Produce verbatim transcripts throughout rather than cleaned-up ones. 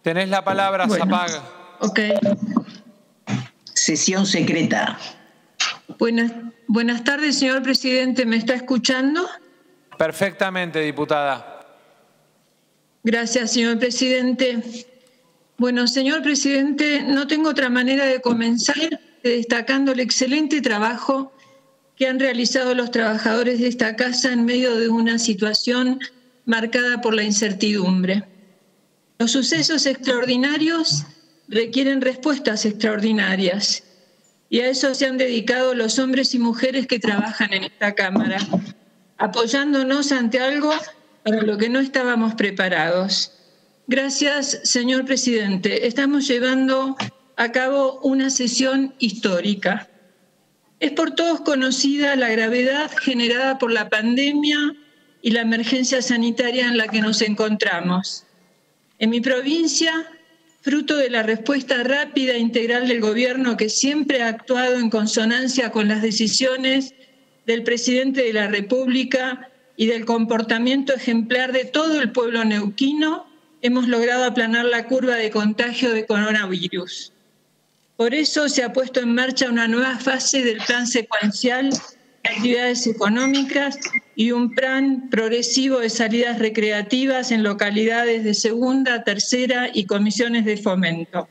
Tenés la palabra, bueno, Zapag. Ok. Sesión secreta. Buenas, buenas tardes, señor presidente. ¿Me está escuchando? Perfectamente, diputada. Gracias, señor presidente. Bueno, señor presidente, no tengo otra manera de comenzar que destacando el excelente trabajo que han realizado los trabajadores de esta casa en medio de una situación marcada por la incertidumbre. Los sucesos extraordinarios requieren respuestas extraordinarias y a eso se han dedicado los hombres y mujeres que trabajan en esta Cámara, apoyándonos ante algo para lo que no estábamos preparados. Gracias, señor presidente. Estamos llevando a cabo una sesión histórica. Es por todos conocida la gravedad generada por la pandemia y la emergencia sanitaria en la que nos encontramos. En mi provincia, fruto de la respuesta rápida e integral del gobierno que siempre ha actuado en consonancia con las decisiones del presidente de la República y del comportamiento ejemplar de todo el pueblo neuquino, hemos logrado aplanar la curva de contagio de coronavirus. Por eso se ha puesto en marcha una nueva fase del plan secuencial de actividades económicas y un plan progresivo de salidas recreativas en localidades de segunda, tercera y comisiones de fomento.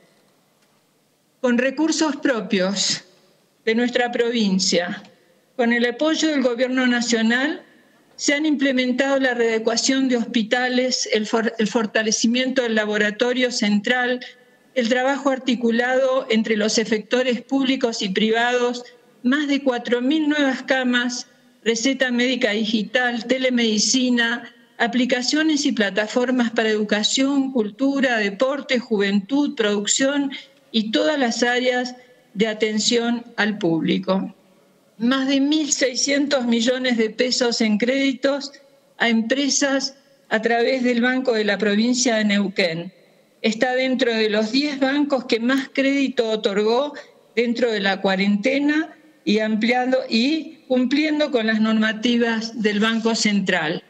Con recursos propios de nuestra provincia, con el apoyo del Gobierno Nacional, se han implementado la readecuación de hospitales, el, for el fortalecimiento del laboratorio central, el trabajo articulado entre los efectores públicos y privados, más de cuatro mil nuevas camas, receta médica digital, telemedicina, aplicaciones y plataformas para educación, cultura, deporte, juventud, producción y todas las áreas de atención al público. Más de mil seiscientos millones de pesos en créditos a empresas a través del Banco de la Provincia de Neuquén. Está dentro de los diez bancos que más crédito otorgó dentro de la cuarentena y ampliando y cumpliendo con las normativas del Banco Central.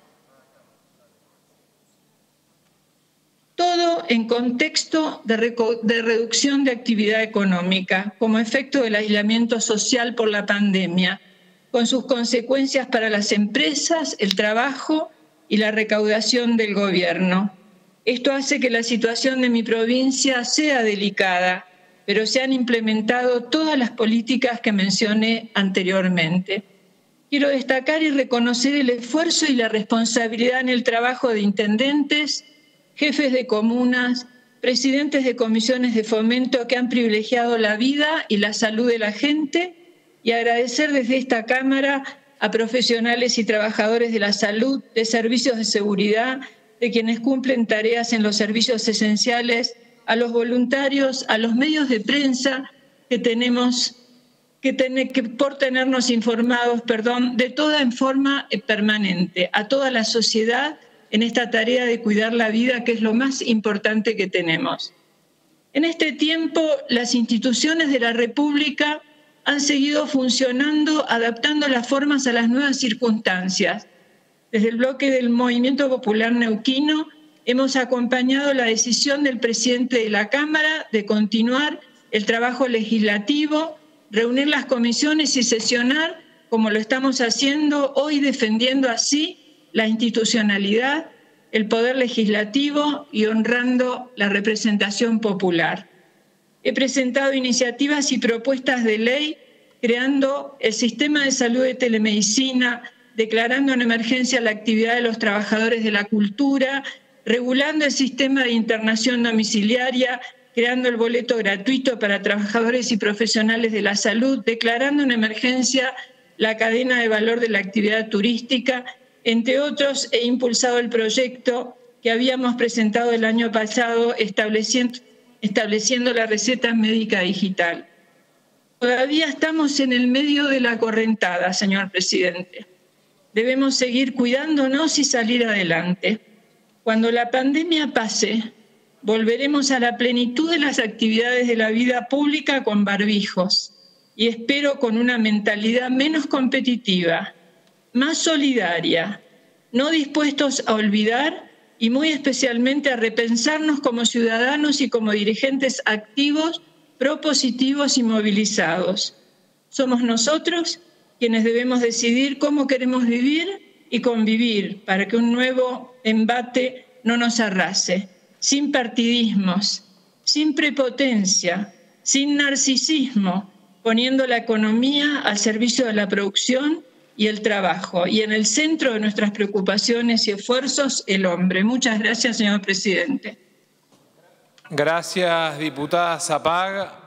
Todo en contexto de, de reducción de actividad económica como efecto del aislamiento social por la pandemia, con sus consecuencias para las empresas, el trabajo y la recaudación del gobierno. Esto hace que la situación de mi provincia sea delicada, pero se han implementado todas las políticas que mencioné anteriormente. Quiero destacar y reconocer el esfuerzo y la responsabilidad en el trabajo de intendentes, jefes de comunas, presidentes de comisiones de fomento que han privilegiado la vida y la salud de la gente, y agradecer desde esta Cámara a profesionales y trabajadores de la salud, de servicios de seguridad, de quienes cumplen tareas en los servicios esenciales, a los voluntarios, a los medios de prensa que tenemos que, ten, que por tenernos informados, perdón, de toda en forma permanente, a toda la sociedad en esta tarea de cuidar la vida, que es lo más importante que tenemos. En este tiempo, las instituciones de la República han seguido funcionando, adaptando las formas a las nuevas circunstancias. Desde el bloque del Movimiento Popular Neuquino hemos acompañado la decisión del presidente de la Cámara de continuar el trabajo legislativo, reunir las comisiones y sesionar, como lo estamos haciendo hoy, defendiendo así la institucionalidad, el poder legislativo y honrando la representación popular. He presentado iniciativas y propuestas de ley creando el sistema de salud de telemedicina, declarando en emergencia la actividad de los trabajadores de la cultura, regulando el sistema de internación domiciliaria, creando el boleto gratuito para trabajadores y profesionales de la salud, declarando en emergencia la cadena de valor de la actividad turística, entre otros. He impulsado el proyecto que habíamos presentado el año pasado estableciendo, estableciendo la receta médica digital. Todavía estamos en el medio de la correntada, señor presidente. Debemos seguir cuidándonos y salir adelante. Cuando la pandemia pase, volveremos a la plenitud de las actividades de la vida pública con barbijos y espero con una mentalidad menos competitiva, más solidaria, no dispuestos a olvidar y muy especialmente a repensarnos como ciudadanos y como dirigentes activos, propositivos y movilizados. Somos nosotros quienes debemos decidir cómo queremos vivir y convivir para que un nuevo embate no nos arrase, sin partidismos, sin prepotencia, sin narcisismo, poniendo la economía al servicio de la producción y el trabajo, y en el centro de nuestras preocupaciones y esfuerzos, el hombre. Muchas gracias, señor presidente. Gracias, diputada Zapag.